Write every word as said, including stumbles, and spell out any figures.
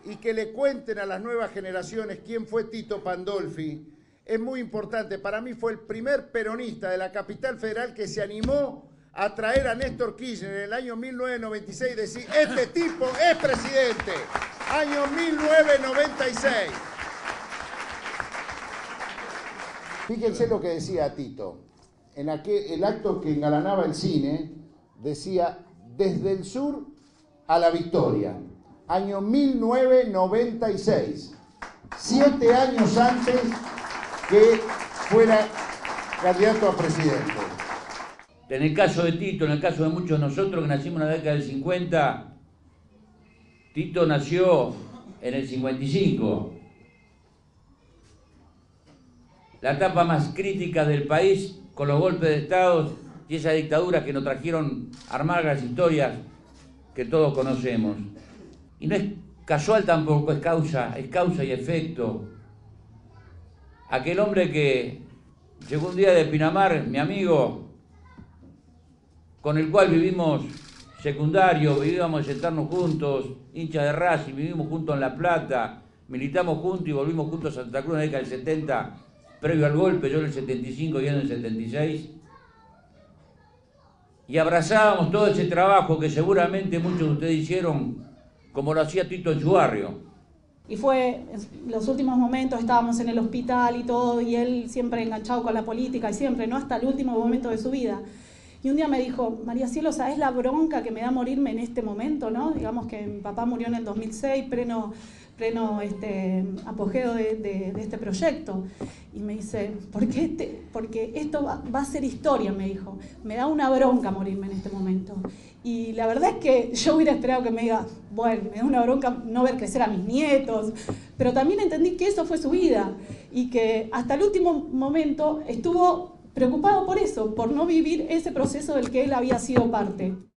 y que le cuenten a las nuevas generaciones quién fue Tito Pandolfi es muy importante. Para mí fue el primer peronista de la capital federal que se animó a traer a Néstor Kirchner en el año mil novecientos noventa y seis y decir, este tipo es presidente. Año mil novecientos noventa y seis. Fíjense lo que decía Tito. En aquel, el acto que engalanaba el cine, decía, desde el sur a la victoria. Año mil novecientos noventa y seis. Siete años antes que fuera candidato a presidente. En el caso de Tito, en el caso de muchos de nosotros que nacimos en la década del cincuenta, Tito nació en el cincuenta y cinco. La etapa más crítica del país, con los golpes de Estado y esas dictaduras que nos trajeron amargas historias que todos conocemos. Y no es casual tampoco, es causa, es causa y efecto. Aquel hombre que llegó un día de Pinamar, mi amigo, con el cual vivimos secundario, vivíamos de sentarnos juntos, hincha de Racing, vivimos juntos en La Plata, militamos juntos y volvimos juntos a Santa Cruz en la década del setenta, previo al golpe, yo en el setenta y cinco y él en el setenta y seis. Y abrazábamos todo ese trabajo que seguramente muchos de ustedes hicieron, como lo hacía Tito en su barrio. Y fue, en los últimos momentos estábamos en el hospital y todo, y él siempre enganchado con la política, y siempre, ¿no? Hasta el último momento de su vida. Y un día me dijo, María Cielo, ¿sabés la bronca que me da morirme en este momento, no? Digamos que mi papá murió en el dos mil seis, pleno, pleno este, apogeo de, de, de este proyecto. Y me dice, ¿por qué este? Porque esto va, va a ser historia, me dijo. Me da una bronca morirme en este momento. Y la verdad es que yo hubiera esperado que me diga, bueno, me da una bronca no ver crecer a mis nietos. Pero también entendí que eso fue su vida y que hasta el último momento estuvo preocupado por eso, por no vivir ese proceso del que él había sido parte.